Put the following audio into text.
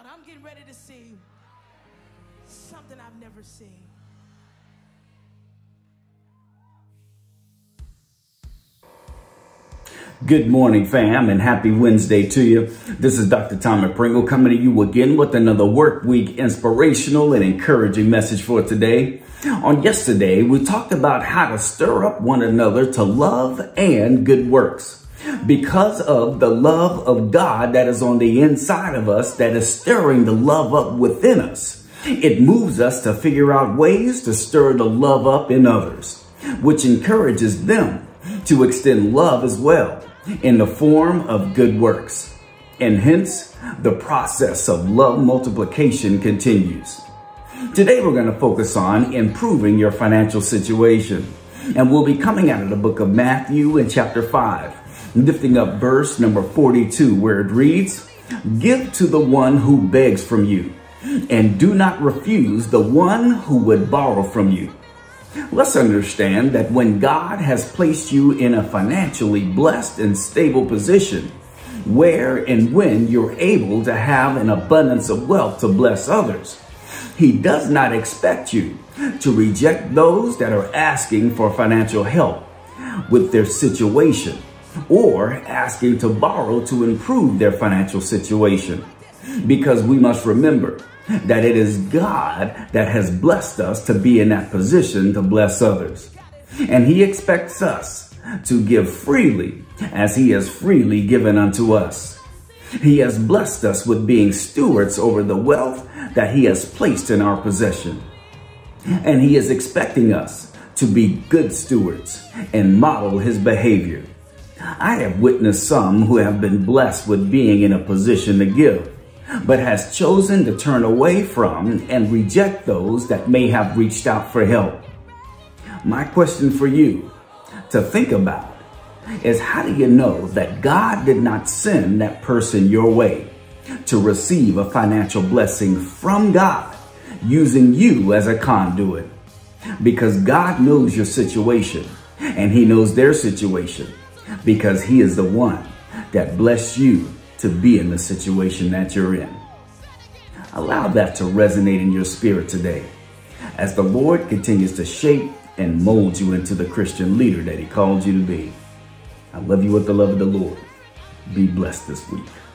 out. I'm getting ready to see something I've never seen. Good morning, fam, and happy Wednesday to you. This is Dr. Tommy Pringle coming to you again with another work week inspirational and encouraging message for today. On yesterday, we talked about how to stir up one another to love and good works. Because of the love of God that is on the inside of us, that is stirring the love up within us, it moves us to figure out ways to stir the love up in others, which encourages them to extend love as well in the form of good works. And hence, the process of love multiplication continues. Today, we're going to focus on improving your financial situation. And we'll be coming out of the book of Matthew in chapter 5, lifting up verse number 42, where it reads, "Give to the one who begs from you, and do not refuse the one who would borrow from you." Let's understand that when God has placed you in a financially blessed and stable position, where and when you're able to have an abundance of wealth to bless others, He does not expect you to reject those that are asking for financial help with their situation or asking to borrow to improve their financial situation. Because we must remember that it is God that has blessed us to be in that position to bless others. And He expects us to give freely as He has freely given unto us. He has blessed us with being stewards over the wealth that He has placed in our possession. And He is expecting us to be good stewards and model His behavior. I have witnessed some who have been blessed with being in a position to give, but has chosen to turn away from and reject those that may have reached out for help. My question for you to think about is, how do you know that God did not send that person your way to receive a financial blessing from God using you as a conduit? Because God knows your situation and He knows their situation, because He is the one that blessed you to be in the situation that you're in. Allow that to resonate in your spirit today as the Lord continues to shape and mold you into the Christian leader that He called you to be. I love you with the love of the Lord. Be blessed this week.